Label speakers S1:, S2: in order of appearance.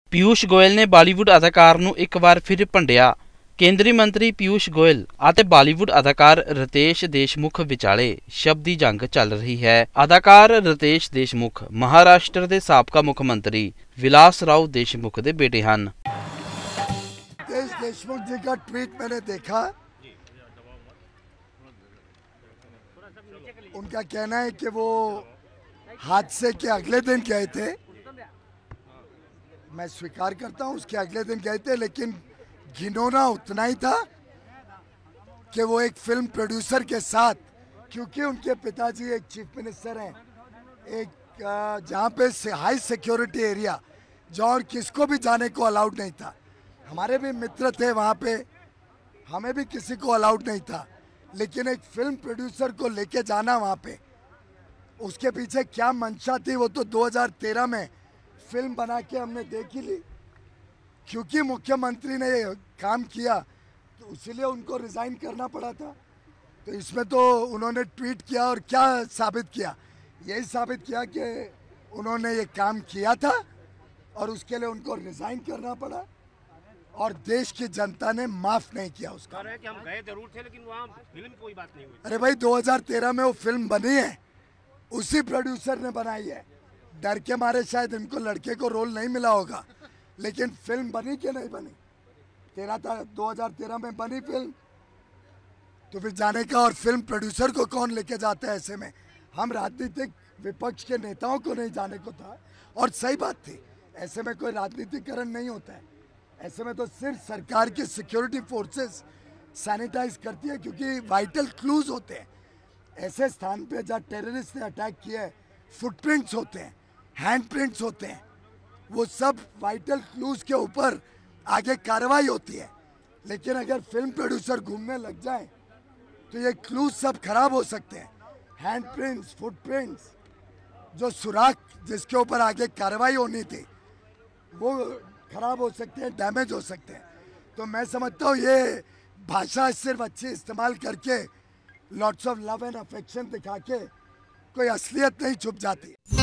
S1: ਪੀਯੂਸ਼ ਗੋਇਲ ਨੇ ਬਾਲੀਵੁੱਡ ਅਦਾਕਾਰ ਨੂੰ ਇੱਕ ਵਾਰ ਫਿਰ ਭੰਡਿਆ। ਕੇਂਦਰੀ ਮੰਤਰੀ ਪੀਯੂਸ਼ ਗੋਇਲ ਅਤੇ ਬਾਲੀਵੁੱਡ ਅਦਾਕਾਰ ਰਿਤੇਸ਼ ਦੇਸ਼ਮੁਖ ਵਿਚਾਲੇ ਸ਼ਬਦ ਦੀ ਜੰਗ ਚੱਲ ਰਹੀ ਹੈ। ਅਦਾਕਾਰ ਰਿਤੇਸ਼ ਦੇਸ਼ਮੁਖ ਮਹਾਰਾਸ਼ਟਰ ਦੇ ਸਾਬਕਾ ਮੁੱਖ ਮੰਤਰੀ ਵਿਲਾਸ ਰਾਓ देशमुख ਦੇ बेटे ਹਨ।
S2: रितेश देशमुख जी का ट्वीट मैंने देखा। उनका कहना है कि वो हादसे के अगले दिन गए थे। मैं स्वीकार करता हूं उसके अगले दिन गए थे, लेकिन घिनौना उतना ही था कि वो एक फिल्म प्रोड्यूसर के साथ, क्योंकि उनके पिताजी एक चीफ मिनिस्टर हैं, एक जहाँ पे हाई सिक्योरिटी एरिया जहाँ और किसको भी जाने को अलाउड नहीं था। हमारे भी मित्र थे वहाँ पे, हमें भी किसी को अलाउड नहीं था, लेकिन एक फिल्म प्रोड्यूसर को लेके जाना वहाँ पे, उसके पीछे क्या मंशा थी वो तो 2013 में फिल्म बना के हमने देख ही ली। क्योंकि मुख्यमंत्री ने काम किया तो इसीलिए उनको रिजाइन करना पड़ा था। तो इसमें तो उन्होंने ट्वीट किया और क्या साबित किया, यही साबित किया कि उन्होंने ये काम किया था और उसके लिए उनको रिजाइन करना पड़ा और देश की जनता ने माफ नहीं किया उसका।
S3: कि हम गए जरूर थे लेकिन वहाँ फिल्म कोई बात नहीं हुई।
S2: अरे भाई 2013 में वो फिल्म बनी है, उसी प्रोड्यूसर ने बनाई है। डर के मारे शायद इनको लड़के को रोल नहीं मिला होगा, लेकिन फिल्म बनी कि नहीं बनी? 2013 में बनी फिल्म, तो फिर जाने का। और फिल्म प्रोड्यूसर को कौन लेके जाता है ऐसे में? हम राजनीतिक विपक्ष के नेताओं को नहीं जाने को था, और सही बात थी, ऐसे में कोई राजनीतिकरण नहीं होता है। ऐसे में तो सिर्फ सरकार की सिक्योरिटी फोर्सेस सैनिटाइज करती है, क्योंकि वाइटल क्लूज होते हैं ऐसे स्थान पे जहाँ टेररिस्ट ने अटैक किया है। फुटप्रिंट्स होते हैं, हैंडप्रिंट्स होते हैं, वो सब वाइटल क्लूज के ऊपर आगे कार्रवाई होती है। लेकिन अगर फिल्म प्रोड्यूसर घूमने लग जाए तो ये क्लूज सब खराब हो सकते हैं। हैंडप्रिंट्स, फुटप्रिंट्स, जो सुराख जिसके ऊपर आगे कार्रवाई होनी थी, वो खराब हो सकते हैं, डैमेज हो सकते हैं। तो मैं समझता हूँ ये भाषा सिर्फ अच्छी इस्तेमाल करके, lots of love and affection दिखा के कोई असलियत नहीं छुप जाती।